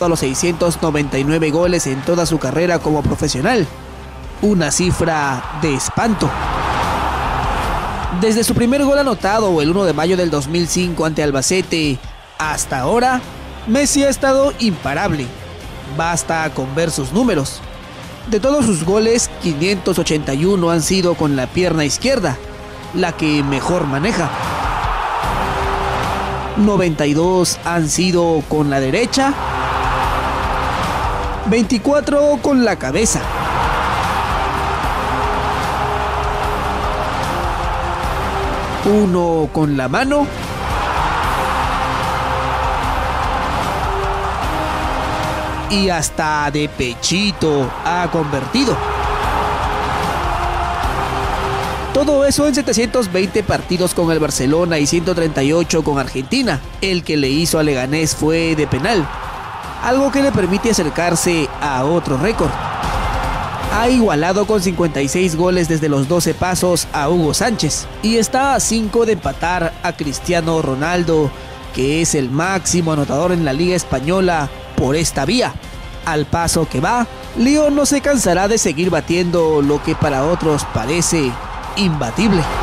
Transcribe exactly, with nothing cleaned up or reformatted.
llegado a los seiscientos noventa y nueve goles en toda su carrera como profesional, una cifra de espanto. Desde su primer gol anotado el uno de mayo del dos mil cinco ante Albacete, hasta ahora, Messi ha estado imparable. Basta con ver sus números. De todos sus goles, quinientos ochenta y uno han sido con la pierna izquierda, la que mejor maneja. noventa y dos han sido con la derecha, veinticuatro con la cabeza. Uno con la mano y hasta de pechito ha convertido. Todo eso en setecientos veinte partidos con el Barcelona y ciento treinta y ocho con Argentina. El que le hizo a Leganés fue de penal, algo que le permite acercarse a otro récord. Ha igualado con cincuenta y seis goles desde los doce pasos a Hugo Sánchez y está a cinco de empatar a Cristiano Ronaldo, que es el máximo anotador en la Liga Española por esta vía. Al paso que va, Leo no se cansará de seguir batiendo lo que para otros parece imbatible.